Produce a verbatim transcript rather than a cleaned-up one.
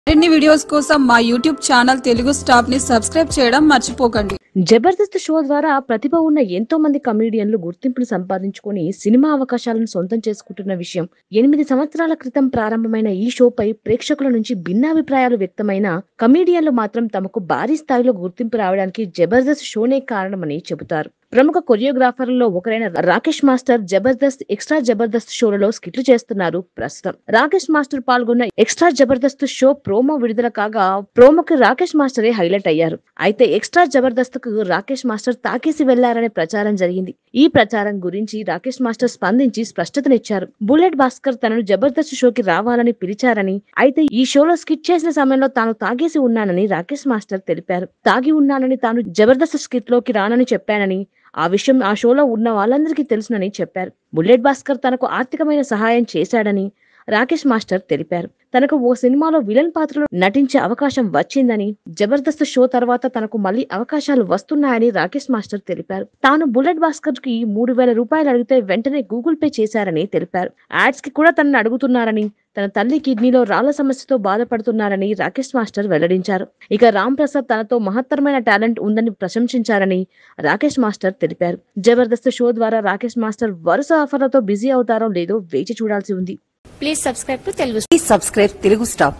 మరిన్ని వీడియోస్ కోసం మా యూట్యూబ్ ఛానల్ తెలుగు స్టాప్ ని సబ్స్క్రైబ్ చేయడం మర్చిపోకండి. జబర్దస్త్ షో ద్వారా ప్రతిభ ఉన్న ఎంతో మంది కమెడియన్లు గుర్తింపును సంపాదించుకొని సినిమా అవకాశాలను సొంతం చేసుకుంటున్న విషయం. ఎనిమిది సంవత్సరాల క్రితం ప్రారంభమైన ఈ షోపై ప్రేక్షకుల నుంచి భిన్నాభిప్రాయాలు వ్యక్తమైన కమెడియన్లు మాత్రం తమకు భారీ స్థాయిలో గుర్తింపు రావడానికి జబర్దస్త్ షోనే కారణమని చెబుతారు. ప్రముఖ కొరియోగ్రాఫర్లలో ఒకరైన రాకేష్ మాస్టర్ జబర్దస్త్ ఎక్స్ట్రా జబర్దస్త్ షోలలో స్కిట్లు చేస్తున్నారు ప్రస్తుతం. రాకేష్ మాస్టర్ పాల్గొన్న ఎక్స్ట్రా జబర్దస్త్ షో ప్రోమో విడుదల కాగా ప్రోమోకి రాకేష్ మాస్టరే హైలైట్ అయ్యారు. అయితే ఎక్స్ట్రా జబర్దస్త్ కు రాకేష్ మాస్టర్ తాకేసి వెళ్లారనే ప్రచారం జరిగింది. ఈ ప్రచారం గురించి రాకేష్ మాస్టర్ స్పందించి స్పష్టతనిచ్చారు. బుల్లెట్ భాస్కర్ తనను జబర్దస్త్ షోకి రావాలని పిలిచారని, అయితే ఈ షోలో స్కిట్ చేసిన సమయంలో తాను తాగేసి ఉన్నానని రాకేష్ మాస్టర్ తెలిపారు. తాగి ఉన్నానని, తాను జబర్దస్త్ స్కిట్ లోకి రానని చెప్పానని, ఆ విషయం ఆ షోలో ఉన్న వాళ్ళందరికీ తెలుసునని చెప్పారు. బుల్లెట్ భాస్కర్ తనకు ఆర్థికమైన సహాయం చేశాడని రాకేష్ మాస్టర్ తెలిపారు. తనకు ఓ సినిమాలో విలన్ పాత్రలో నటించే అవకాశం వచ్చిందని, జబర్దస్త్ షో తర్వాత తనకు మళ్లీ అవకాశాలు వస్తున్నాయని రాకేష్ మాస్టర్ తెలిపారు. తాను బుల్లెట్ భాస్కర్ కి మూడు వేల రూపాయలు అడిగితే వెంటనే గూగుల్ పే చేశారని తెలిపారు. యాడ్స్ కి కూడా తనను అడుగుతున్నారని, తన తల్లి కిడ్నీలో రాళ్ల సమస్యతో బాధపడుతున్నారని రాకేష్ మాస్టర్ వెల్లడించారు. ఇక రామ్ ప్రసాద్ తనతో మహత్తరమైన టాలెంట్ ఉందని ప్రశంసించారని రాకేష్ మాస్టర్ తెలిపారు. జబర్దస్త్ షో ద్వారా రాకేష్ మాస్టర్ వరుస ఆఫర్లతో బిజీ అవుతారో లేదో వేచి చూడాల్సి ఉంది. Please subscribe to Telugu. Please subscribe Telugu Stop.